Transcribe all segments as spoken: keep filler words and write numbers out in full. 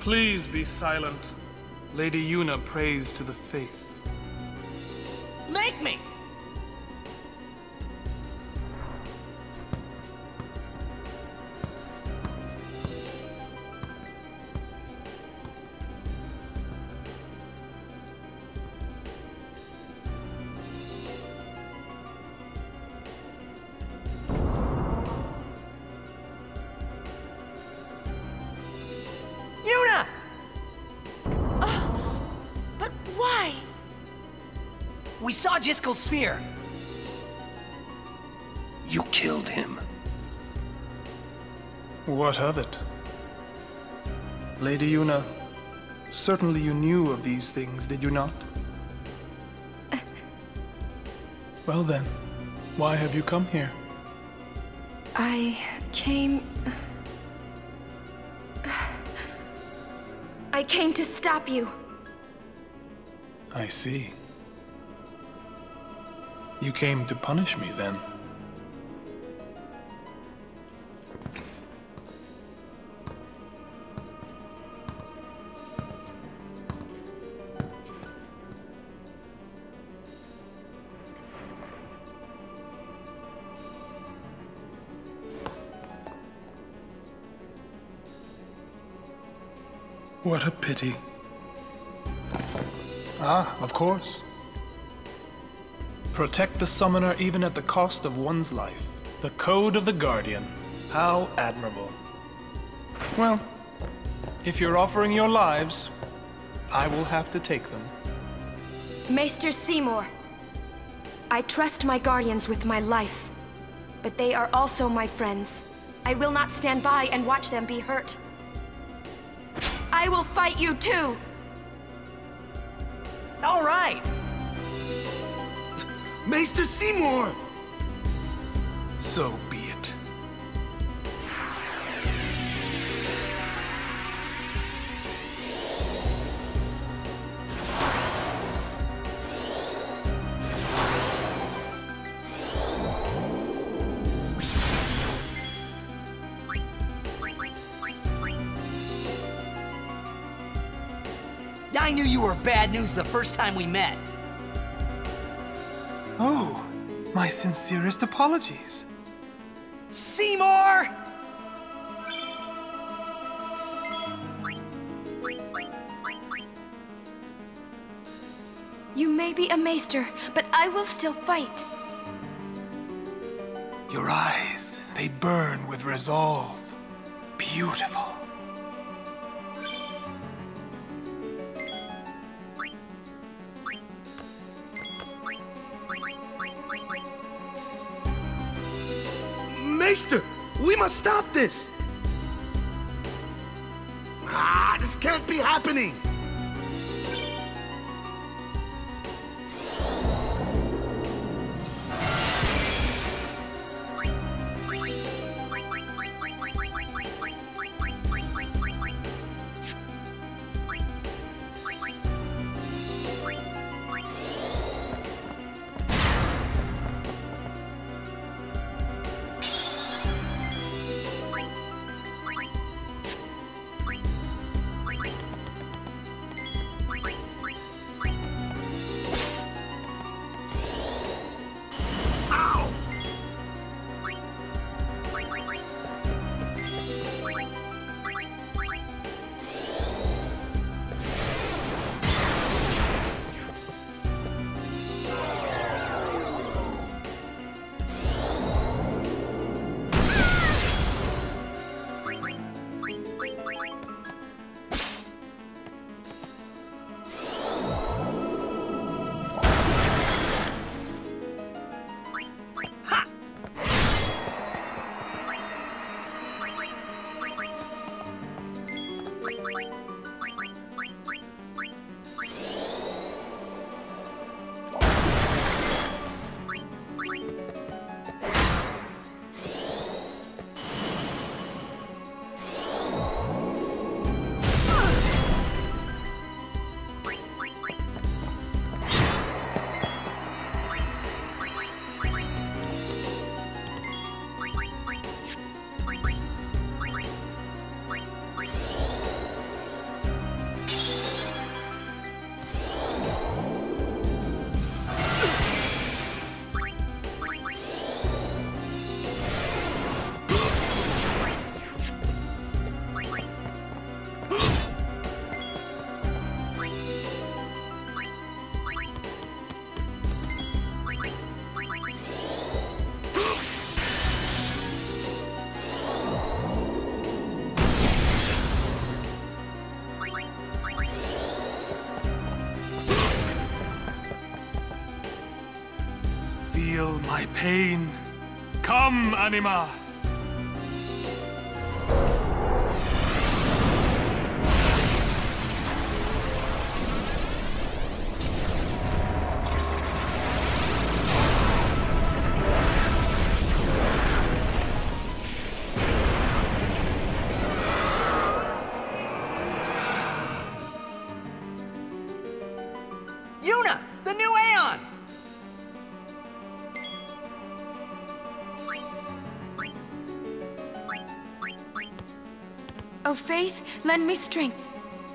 Please be silent. Lady Yuna prays to the faith. Make me! Yuna! Oh, but why? We saw Jiskel's sphere. You killed him. What of it? Lady Yuna, certainly you knew of these things, did you not? Well then, why have you come here? I came... I came to stop you. I see. You came to punish me, then? What a pity. Ah, of course. Protect the summoner even at the cost of one's life. The Code of the Guardian. How admirable. Well, if you're offering your lives, I will have to take them. Maester Seymour, I trust my guardians with my life, but they are also my friends. I will not stand by and watch them be hurt. I will fight you too! All right! Maester Seymour! So be it. I knew you were bad news the first time we met. Oh, my sincerest apologies. Seymour! You may be a maester, but I will still fight. Your eyes, they burn with resolve. Beautiful. Maester, we must stop this! Ah, this can't be happening! feel my pain. Come, Anima! Yuna, the new Aeon! O Faith, lend me strength.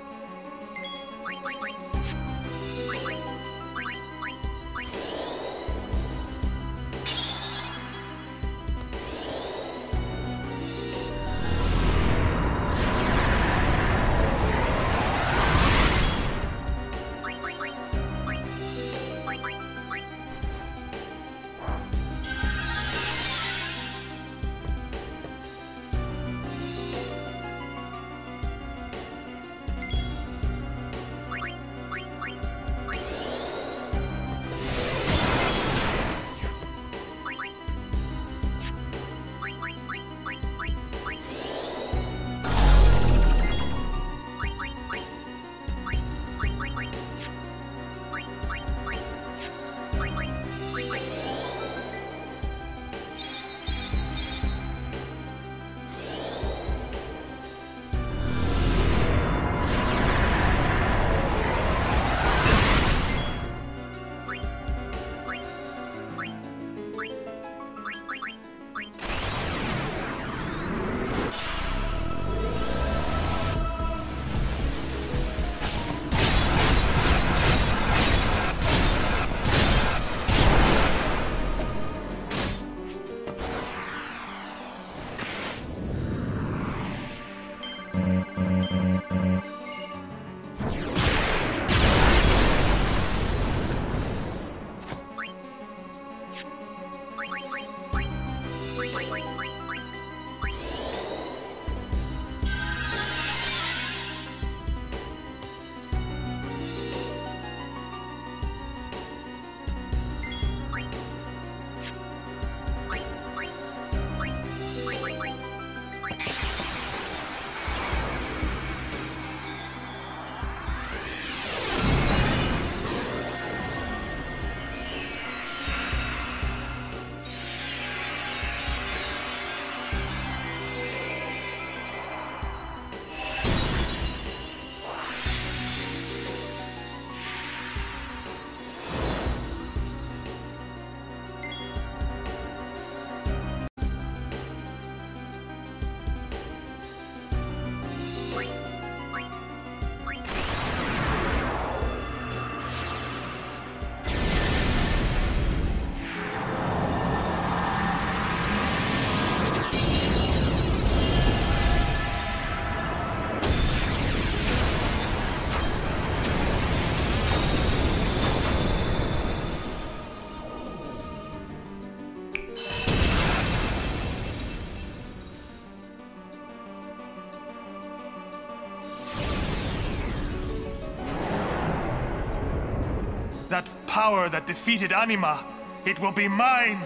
That power that defeated Anima, it will be mine!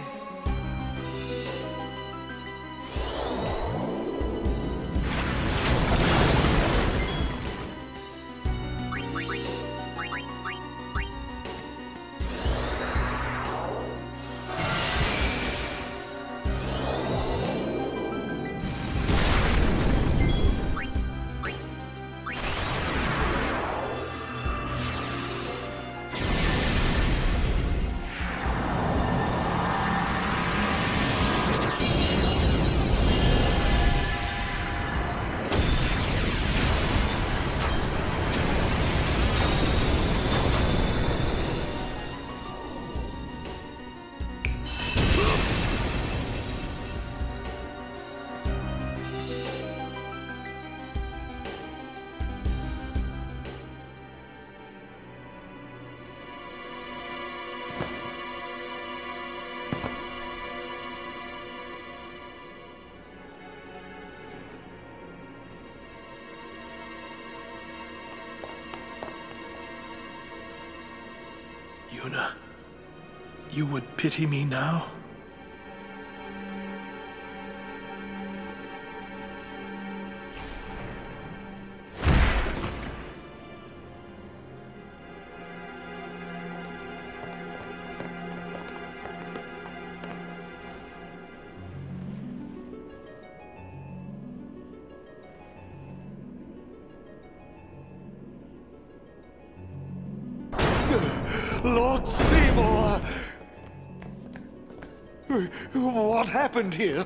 Yuna. you would pity me now? Lord Seymour! What happened here?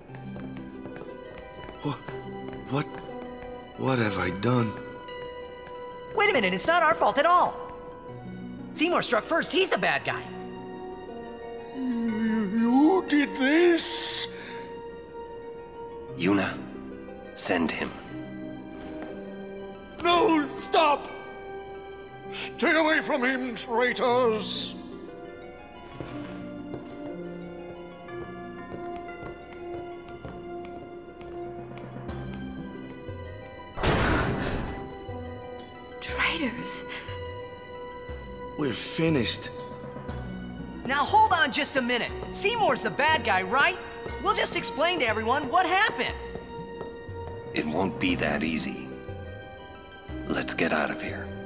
What? What? What have I done? Wait a minute, it's not our fault at all. Seymour struck first, he's the bad guy. You, you did this? Yuna, send him. No, stop! Stay away from him, traitors! Traitors. We're finished. Now hold on just a minute. Seymour's the bad guy, right? We'll just explain to everyone what happened. It won't be that easy. Let's get out of here.